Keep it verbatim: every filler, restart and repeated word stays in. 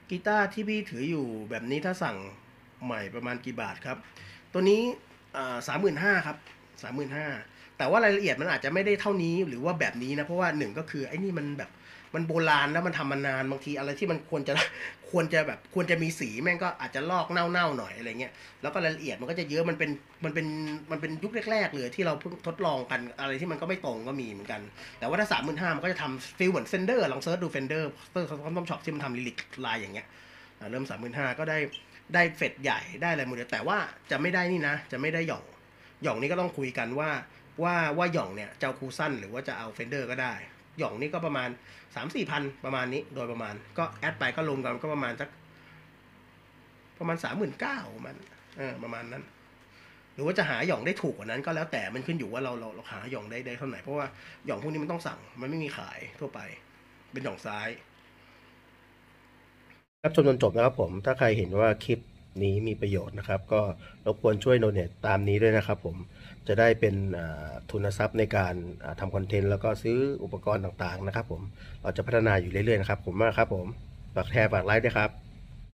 กีตาร์ที่พี่ถืออยู่แบบนี้ถ้าสั่งใหม่ประมาณกี่บาทครับตัวนี้สามหมื่นห้าครับสามหมื่นห้าแต่ว่ารายละเอียดมันอาจจะไม่ได้เท่านี้หรือว่าแบบนี้นะเพราะว่าหนึ่งก็คือไอ้นี่มันแบบมันโบราณแล้วมันทำมานานบางทีอะไรที่มันควรจะควรจะแบบควรจะมีสีแม่งก็อาจจะลอกเน่าๆหน่อยอะไรเงี้ยแล้วก็รายละเอียดมันก็จะเยอะมันเป็นมันเป็นมันเป็นยุคแรกๆเลยที่เราเพิ่งทดลองกันอะไรที่มันก็ไม่ตรงก็มีเหมือนกันแต่ว่าถ้าสามหมื่นห้ามันก็จะทำฟีลเหมือนเฟนเดอร์ลองเซิร์ชดูเฟนเดอร์เซิร์ชคอมช็อปที่มันทำลิลิกลายอย่างเงี้ยเริ่มสามหมื่นห้าก็ได้ได้เฟดใหญ่ได้อะไรหมดเลยแต่ว่าจะไม่ได้นี่นะจะไม่ได้หย่องหย่องนี้ก็ต้องคุยกันว่าว่าว่าหย่องเนี่ยจะเอาคูสั้นหรือว่าจะเอาเฟนเดอร์ก็ได้หย่องนี่ก็ประมาณสามสี่พันประมาณนี้โดยประมาณก็แอดไปก็ลงกันก็ประมาณสักประมาณสามหมื่นเก้ามันเออประมาณนั้นหรือว่าจะหาหย่องได้ถูกกว่านั้นก็แล้วแต่มันขึ้นอยู่ว่าเราเราเราหาหย่องได้ได้เท่าไหร่เพราะว่าหย่องพวกนี้มันต้องสั่งมันไม่มีขายทั่วไปเป็นหย่องซ้ายครับชมจนจบนะครับผมถ้าใครเห็นว่าคลิปนี้มีประโยชน์นะครับก็รบกวนช่วยโดเนทตามนี้ด้วยนะครับผมจะได้เป็นทุนทรัพย์ในการทำคอนเทนต์แล้วก็ซื้ออุปกรณ์ต่างๆนะครับผมเราจะพัฒนาอยู่เรื่อยๆนะครับผมมากครับผมฝากแชร์ฝากไลค์ด้วยครับ